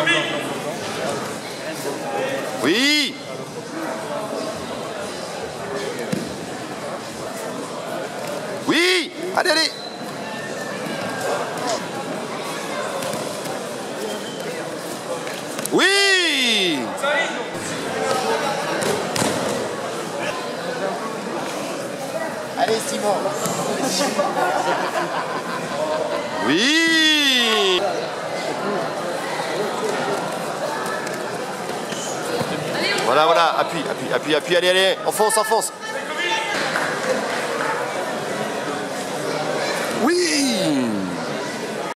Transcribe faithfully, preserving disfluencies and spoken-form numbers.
Oui. Oui. Allez, allez. Oui. Allez Simon. Oui. Voilà, voilà, appuie, appuie, appuie, appuie, allez, allez, enfonce, enfonce. Oui.